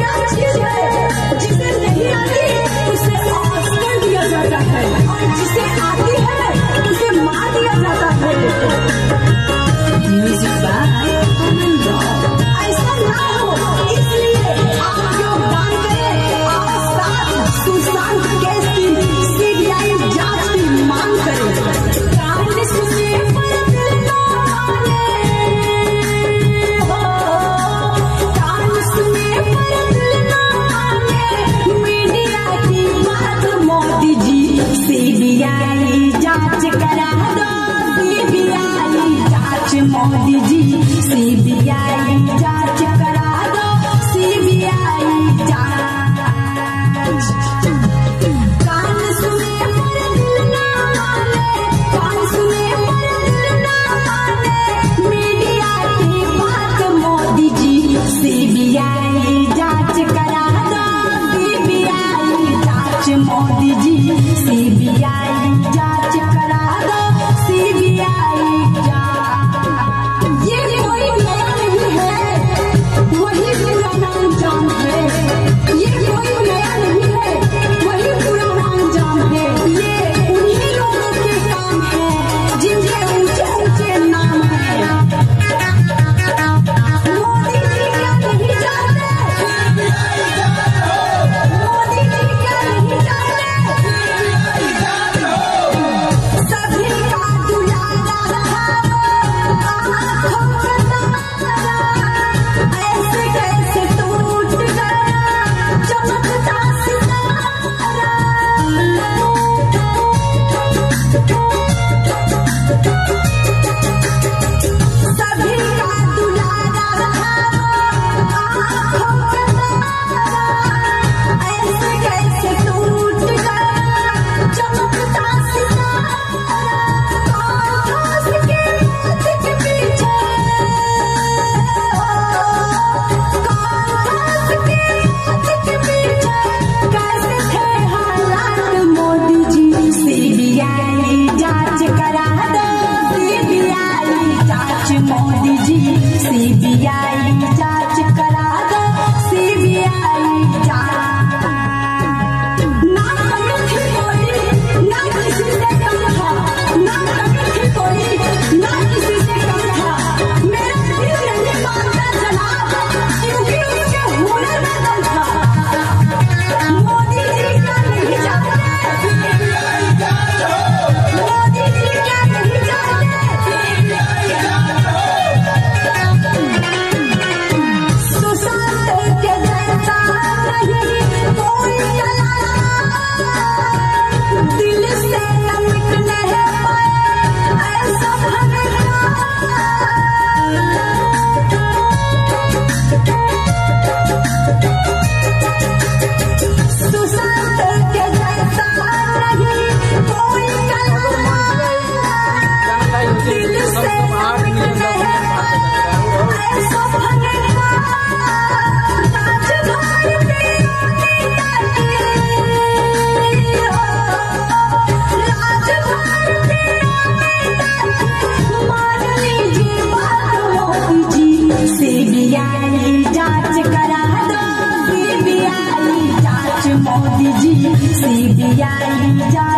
क्या चीज है जिसे नहीं आती उसे ऑस्कर दिया जाता है और जिसे आती है उसे मार दिया जाता है। Music by Anand Rao. ऐसा ना हो इसलिए आप योगदान करें और साथ सुशांत केस की सीबीआई जांच की मांग करें। मोदी जी सीबीआई जांच करा दो, सीबीआई जांच। कान सुने पर दिल ना माने, कान सुने पर दिल ना माने, मीडिया की बात मोदी जी सीबीआई जांच करा दो, सीबीआई जांच। मोदी जी सीबीआई जांच करा दो, सीबीआई जांच। मोदी जी सीबीआई जांच करा दो, सीबीआई जांच। ना कभी थी कोई, ना किसी से कम था, ना कभी थी कोई, ना किसी से कम था। मेरा दिल नहीं मानता जनाब, क्योंकि उसके हुनर में दम था। मोदी जी क्या नहीं जानते, मोदी जी क्या नहीं जानते। दिल से लमिट नहीं पाए ऐसा सुशांत के जैसा नहीं कोई कलमा। दिल से लमिट नहीं पाए ऐसा भगवा। सीबीआई जांच करा दो, सीबीआई जांच। मोदी जी सीबीआई जांच।